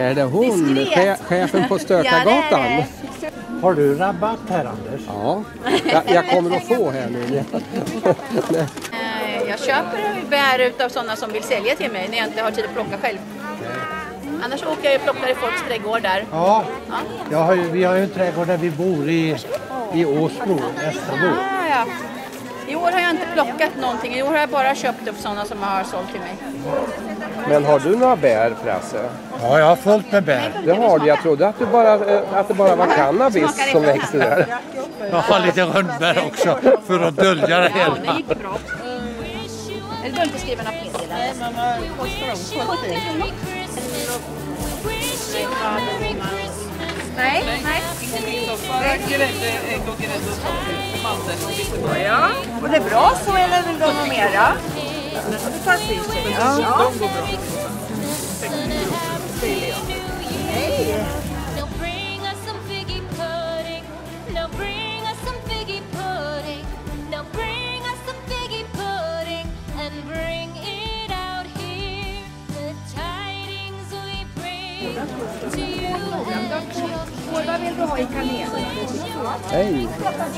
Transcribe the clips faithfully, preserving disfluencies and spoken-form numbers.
Är det hon, che- chefen på Stökargatan? Ja, det är det. Har du rabatt här, Anders? Ja, jag, jag kommer att få här nu. Jag köper bär utav sådana som vill sälja till mig när jag inte har tid att plocka själv. Annars åker jag och plockar i folks trädgårdar. Ja, Ja. jag har ju, vi har ju en trädgård där vi bor i, i Åsbro, Österbo. Ah, ja. I år har jag inte plockat någonting. I år har jag bara köpt upp sådana som har sålt till mig. Men har du några bär, Frasse? Ja, jag har fullt med bär. Det har du. Jag trodde att, du bara, att det bara var cannabis som växte där. Jag har lite rönnbär också för att dölja det hela. Det gick bra. Eller behöver inte skriva några meddelanden. sjutton kronor. Nej, nej. Ja, och det är bra så eller vill de ha mera? Det tar sist. Ja. De går bra. Hej. Vad vill du ha i kanel? Hej!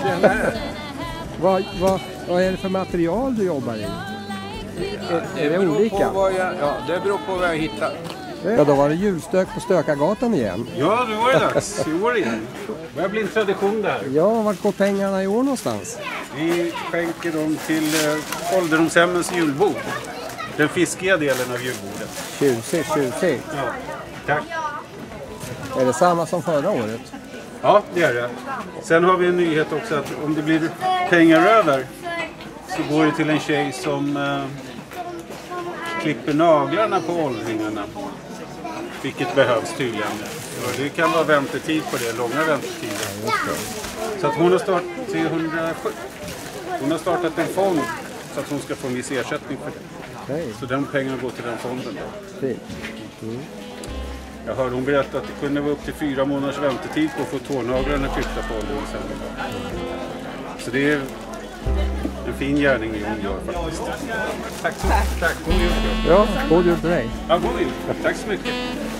Vad, vad, vad är det för material du jobbar i? Är, är det olika? Jag, ja, det beror på vad jag hittar. Ja, då var det julstök på Stökargatan igen. Ja, nu var det dags. I år igen. Det börjar bli en tradition där. Ja, vart går pengarna i år någonstans? Vi skänker dem till eh, ålderdomshemmens julbord. Den fiskiga delen av julbordet. Tjusigt, tjusigt. Ja, tack. Är det samma som förra året? Ja, det är det. Sen har vi en nyhet också att om det blir pengar över så går det till en tjej som eh, klipper naglarna på åldringarna. Vilket behövs tydligen. Och det kan vara väntetid på det, långa väntetider. Så att hon har startat trehundrasju. Hon har startat en fond så att hon ska få en viss ersättning för det. Okay. Så de pengarna går till den fonden. Fint. Mm. Jag hörde hon berätta att det kunde vara upp till fyra månaders väntetid på att få tårnaglarna klippta på ålderdomshemmen. Så det är en fin gärning hon gör faktiskt. Tack så mycket. Tack. God jul. Ja, god jul till dig. Ja, god jul. Tack så mycket.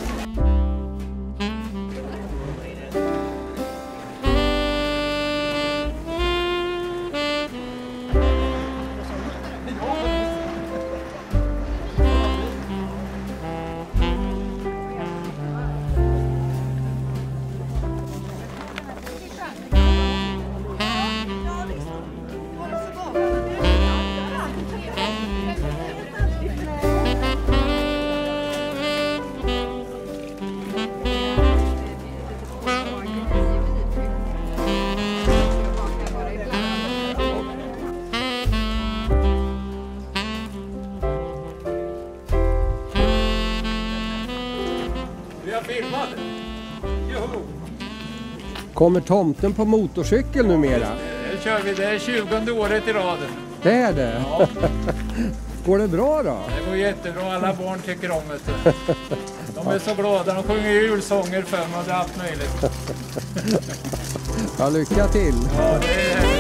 Kommer tomten på motorcykel numera? Det kör vi, det är tjugonde året i raden. Det är det? Ja. Går det bra då? Det går jättebra, alla barn tycker om det. De är så glada, de sjunger julsånger för mig och det är allt möjligt. Ja, lycka till! Ja, det är